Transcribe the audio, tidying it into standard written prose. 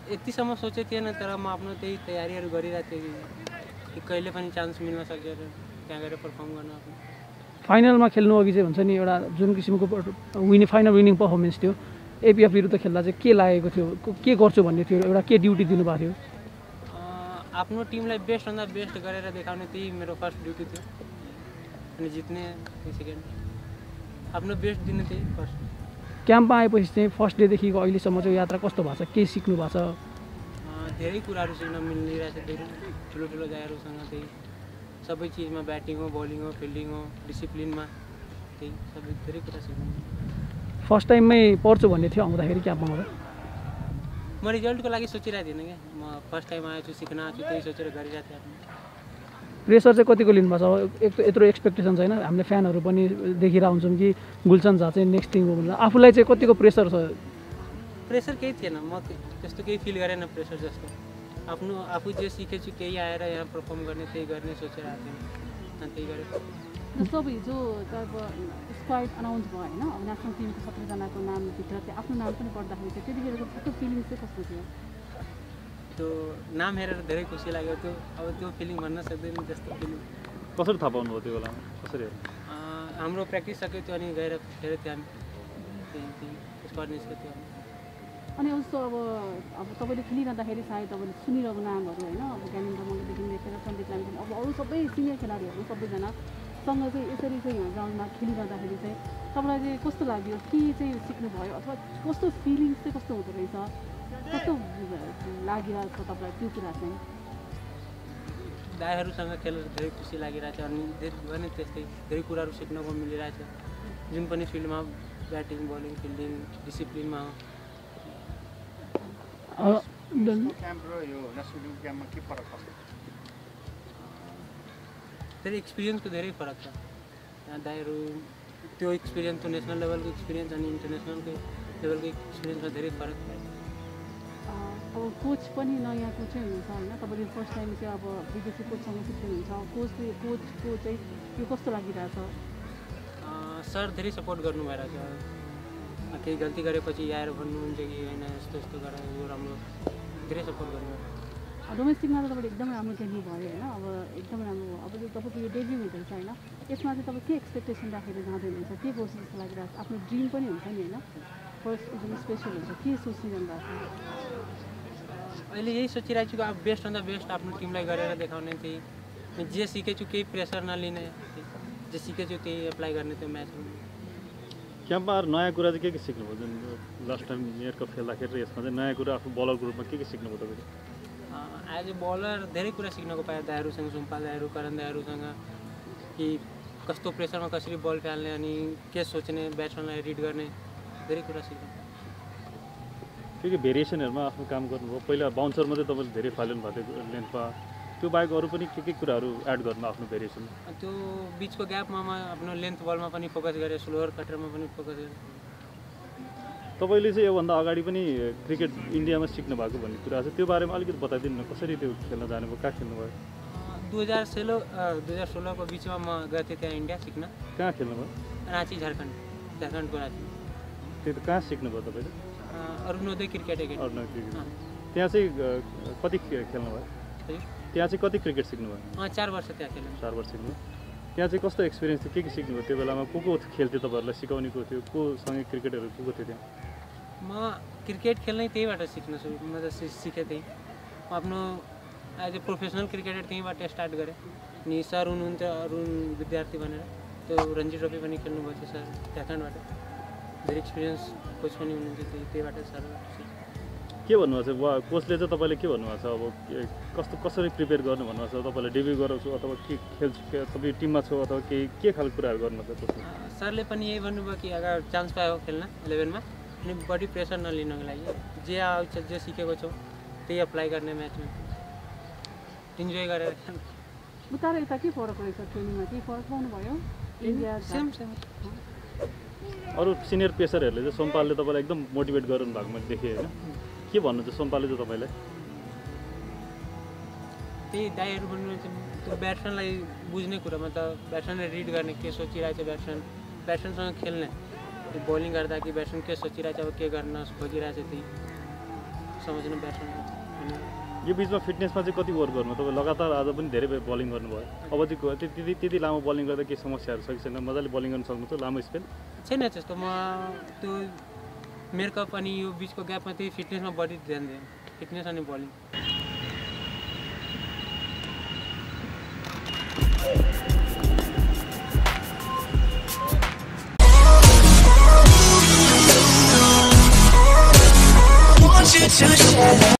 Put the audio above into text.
यतिसम्म सोचेको थिएन, तर म आफ्नो त्यही तयारीहरू गरिरहेको थिएँ कि कहिले पनि चान्स मिल्न सक्यो त्यहाँ गएर पर्फर्म गर्न आफ्नो। फाइनलमा खेल्नु अघि चाहिँ हुन्छ नि एउटा जुन किसिमको फाइनल विनिङ पर्फर्मेन्स थियो, एपिएफ विरुद्ध खेल्दा चाहिँ के लागेको थियो, के गर्छु भन्ने थियो, एउटा के ड्युटी दिनुभएको थियो? आफ्नो टिमलाई बेस्टभन्दा बेस्ट गरेर देखाउने त्यही मेरो फर्स्ट ड्युटी थियो, अनि जित्ने सेकेन्ड, आफ्नो बेस्ट दिने त्यही फर्स्ट। क्याम्पमा आएपछि चाहिँ फर्स्ट डेदेखिको अहिलेसम्म चाहिँ यात्रा कस्तो भएको छ, के सिक्नु भएको छ? धेरै कुराहरू सिक्न मिलिरहेछ, धेरै ठुलो ठुलो दाइहरूसँग त्यही सबै चिजमा, ब्याटिङ हो, बलिङ हो, फिल्डिङ हो, डिसिप्लिनमा त्यही सबै धेरै कुरा सिक्नु। फर्स्ट टाइममै पढ्छु भन्ने थियो आउँदाखेरि क्याम्पमा आउँदा? म रिजल्टको लागि सोचिरहेको थिइनँ क्या, म फर्स्ट टाइम आएछु, सिक्न आएको छु, त्यही सोचेर गरिरहेको थिएँ आफ्नो। प्रेसर चाहिँ कतिको लिनुभएको छ? यत्रो एक्सपेक्टेसन छैन, हामीले फ्यानहरू पनि देखिरहेको हुन्छौँ कि गुलसन झा चाहिँ नेक्स्ट थिङ हो भनेर, आफूलाई चाहिँ कतिको प्रेसर छ? प्रेसर केही थिएन, म त्यस्तो केही फिल गरेन प्रेसर जस्तो। आफू जे सिकेको छु त्यही आएर यहाँ पर्फर्म गर्ने, त्यही गर्ने सोचेर आएको थिएँ अनि त्यही गरेँ। जस्तो अब हिजो अब स्क्वाड अनाउन्स भयो होइन, अब नेसनल टिमको 17 जनाको नामभित्र चाहिँ आफ्नो नाम पनि पढ्दाखेरि चाहिँ त्यतिखेरको कस्तो फिलिङ्स चाहिँ कस्तो थियो? त्यो नाम हेरेर धेरै खुसी लाग्यो, त्यो फिलिङ भन्न सक्दैन त्यस्तो फिलिङ। कसरी थाहा पाउनुभयो त्यो बेलामा, कसरी? हाम्रो प्र्याक्टिस सक्यो थियो, अनि गएर हेरेको थियो हामी, त्यही स्क्वाड निस्केको थियो। अनि जस्तो अब तपाईँले खेलिरहँदाखेरि सायद तपाईँले सुनिरहेको नामहरू होइन, अब ज्ञानेन्द्र मल्लदेखि लिएर सन्दीप लामिदेखि अब अरू सबै सिनियर खेलाडीहरू सबैजनासँग चाहिँ यसरी चाहिँ यहाँ ग्राउन्डमा खेलिरहँदाखेरि चाहिँ तपाईँलाई चाहिँ कस्तो लाग्यो, के चाहिँ सिक्नुभयो, अथवा कस्तो फिलिङ्स चाहिँ कस्तो हुँदो रहेछ, कस्तो लागिरहेको छ तपाईँलाई त्यो कुरा चाहिँ? दाइहरूसँग खेलेर धेरै खुसी लागिरहेछ, अनि त्यस्तै धेरै कुराहरू सिक्नको मिलिरहेछ, जुन पनि फिल्डमा, ब्याटिङ, बलिङ, फिल्डिङ, डिसिप्लिनमा हो। धेरै एक्सपिरियन्सको धेरै फरक छ यहाँ। दाइहरू त्यो एक्सपिरियन्स, त्यो नेसनल लेभलको एक्सपिरियन्स अनि इन्टरनेसनलको लेभलको एक्सपिरियन्समा धेरै फरक छ। अब कोच पनि नयाँ कोचै हुनुहुन्छ होइन, तपाईँले फर्स्ट टाइम चाहिँ अब विदेशी कोचसँग सिक्नुहुन्छ, कोचको चाहिँ यो कस्तो लागिरहेछ? सर धेरै सपोर्ट गर्नु भइरहेछ, केही गल्ती गरेपछि आएर भन्नुहुन्छ कि होइन यस्तो यस्तो गर, यो राम्रो, धेरै सपोर्ट गर्नु। डोमेस्टिकमा त तपाईँले एकदमै राम्रो डेब्यू भयो होइन, अब एकदमै राम्रो भयो। अब तपाईँको यो डेब्यू हुँदैछ होइन, यसमा चाहिँ तपाईँ के एक्सपेक्टेसन राखेर जाँदै हुनुहुन्छ, के गर्छु जस्तो लागिरहेको छ? आफ्नो ड्रिम पनि हुन्छ नि होइन, फर्स्ट एकदम स्पेसल हुन्छ, के सोचिरहनु भएको छ? अहिले यही सोचिरहेको छु कि अब बेस्टभन्दा बेस्ट आफ्नो टिमलाई गरेर देखाउने, त्यही जे सिकेको छु केही प्रेसर नलिने, जे सिकेको छु त्यही एप्लाई गर्ने त्यो म्याचमा। क्याम्पमा अरू नयाँ कुरा चाहिँ के सिक्नुभयो? जुन लास्ट टाइम मेयर कप खेल्दाखेरि र यसमा चाहिँ नयाँ कुरा आफू बलरको रूपमा के सिक्नुभयो तपाईँले? एज ए बलर धेरै कुरा सिक्नको पाएँ दाइहरूसँग, सुम्पा दाइहरू, करण दाइहरूसँग, कि कस्तो प्रेसरमा कसरी बल फाल्ने अनि के सोच्ने, ब्याट्सम्यानलाई रिड गर्ने, धेरै कुरा सिक्नु। के भेरिएसनहरूमा आफ्नो काम गर्नुभयो? पहिला बााउन्सरमा चाहिँ तपाईँले धेरै फालिनु भएको थियो लेन्थमा, त्यो बाहेक अरू पनि के कुराहरू एड गर्नु आफ्नो भेरिएसन? त्यो बिचको ग्यापमा म आफ्नो लेन्थ बलमा पनि फोकस गरेँ, स्लोवर कटरमा पनि फोकस गरेँ। तपाईँले चाहिँ योभन्दा अगाडि पनि क्रिकेट इन्डियामा सिक्नु भएको भन्ने कुरा छ, त्यो बारेमा अलिकति बताइदिनु न, कसरी त्यो खेल्न जानुभयो, कहाँ खेल्नुभयो? 2016को बिचमा म गएको थिएँ त्यहाँ इन्डिया सिक्न। कहाँ खेल्नुभयो? राँची, झारखण्डको राँची। त्यो त कहाँ सिक्नुभयो तपाईँले? Arunodaya cricket academy. Arunodaya cricket. त्यहाँ चाहिँ कति खेल्नुभयो? त्यहाँ चाहिँ कति क्रिकेट सिक्नुभयो? 4 वर्ष त्यहाँ खेलेँ। 4 वर्ष सिक्नुभयो। त्यहाँ चाहिँ कस्तो एक्सपिरियन्स थियो, के सिक्नुभयो त्यो बेलामा? को खेल्थ्यो तपाईँहरूलाई, सिकाउने को थियो, कोसँग क्रिकेटहरू को थियो त्यहाँ? म क्रिकेट खेल्नै त्यहीबाट सिक्न सुरु, म त सिकेँ त्यही, आफ्नो एज ए प्रोफेसनल क्रिकेटर त्यहीँबाट स्टार्ट गरेँ। अनि सर हुनुहुन्थ्यो अरुण विद्यार्थी भनेर, त्यो रणजी ट्रफी पनि खेल्नुभएको थियो सर झारखण्डबाट, धेरै एक्सपिरियन्स कोच पनि हुनुहुन्थ्यो, त्यहीबाट सरबाट सिकेँ। के भन्नुभएको छ कोचले चाहिँ तपाईँले के भन्नुभएको छ? अब कसरी प्रिपेयर गर्नु भन्नुभएको छ? तपाईँले डेब्यू गराउँछु अथवा के खेल्छु, तपाईँ टिममा छौ अथवा के खालको कुराहरू गर्नुभएको छ कोचले? सरले पनि यही भन्नुभयो कि अगर चान्स पायो खेल्न 11मा, अनि बडी प्रेसर नलिनको लागि जे आउँछ, जे सिकेको छौ त्यही एप्लाई गर्ने, म्याचमा इन्जोय गरेर खेल्नु। उता र यता के फरक रहेछ ट्रेनिङमा, केही फरक पाउनु भयो? India same. अरू सिनियर पेसरहरूले चाहिँ सोमपालले तपाईँलाई एकदम मोटिभेट गर्नु भएको मैले देखेँ होइन, के भन्नुहुन्छ सोमपालले चाहिँ तपाईँलाई? त्यही दाइहरू भन्नुहुन्छ, त्यो ब्याट्सम्यानलाई बुझ्ने कुरामा त ब्याट्सम्यानले रिड गर्ने, के सोचिरहेछ ब्याट्सम्यानसँग खेल्ने, बलिङ गर्दा कि ब्याट्सम्यान के सोचिरहेछ, अब के गर्न खोजिरहेछ, त्यही समझिनु ब्याट्सम्यान अनि यो बिचमा फिटनेसमा चाहिँ कति वर्क गर्नु तपाईँ लगातार आज पनि धेरै बलिङ गर्नुभयो अब चाहिँ त्यति लामो बलिङ गर्दा के समस्याहरू छ कि छैन मजाले बलिङ गर्न सक्नुहुन्छ लामो स्पेल छैन त्यस्तो म त्यो मेरो कप अनि यो बिचको ग्यापमा त्यही फिटनेसमा बढी ध्यान दिएँ फिटनेस अनि bowling want you to share